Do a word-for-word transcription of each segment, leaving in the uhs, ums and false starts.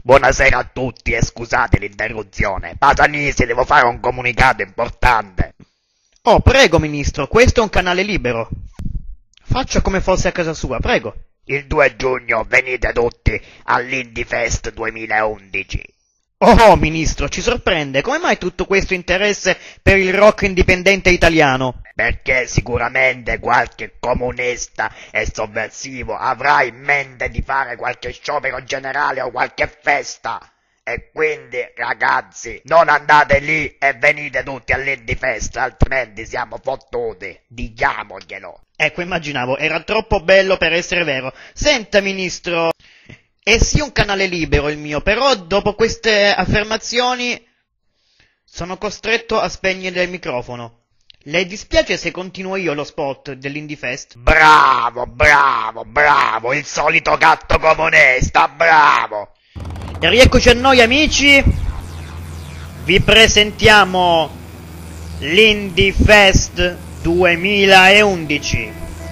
Buonasera a tutti e scusate l'interruzione. Pasanisi, devo fare un comunicato importante. Oh, prego, ministro, questo è un canale libero. Faccia come fosse a casa sua, prego. Il due giugno venite tutti all'Indie Fest duemilaundici. Oh, ministro, ci sorprende. Come mai tutto questo interesse per il rock indipendente italiano? Perché sicuramente qualche comunista e sovversivo avrà in mente di fare qualche sciopero generale o qualche festa. E quindi, ragazzi, non andate lì e venite tutti all'Indie Fest, altrimenti siamo fottuti. Diciamoglielo. Ecco, immaginavo, era troppo bello per essere vero. Senta, ministro, è sì un canale libero il mio, però dopo queste affermazioni sono costretto a spegnere il microfono. Le dispiace se continuo io lo spot dell'Indie Fest? Bravo, bravo, bravo, il solito gatto comunista, bravo! E rieccoci a noi amici, vi presentiamo l'Indie Fest duemilaundici.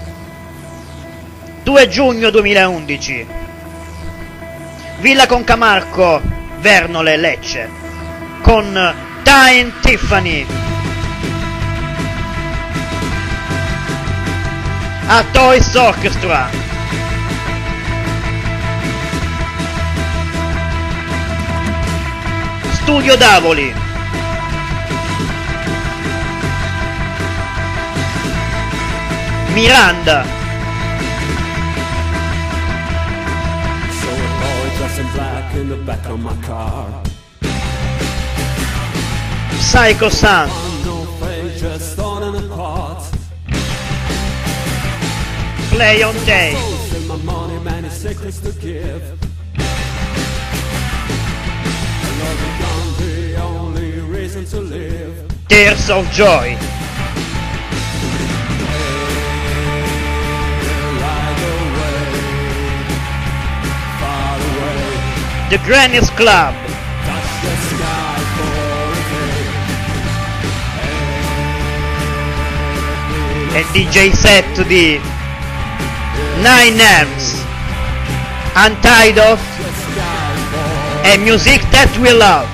due giugno duemilaundici. Villa Concamarco, Vernole, Lecce, con Time Tiffany, a Toys Orchestra, Studio Davoli, Miranda, Psycho Sun, Play on Day, Tears of Joy, The Granny's Club, e D J set di Nine Amps, Untitled e Music That We Love.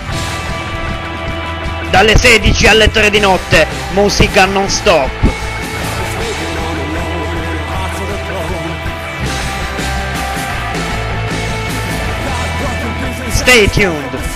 Dalle sedici alle tre di notte, musica non stop. Stay tuned.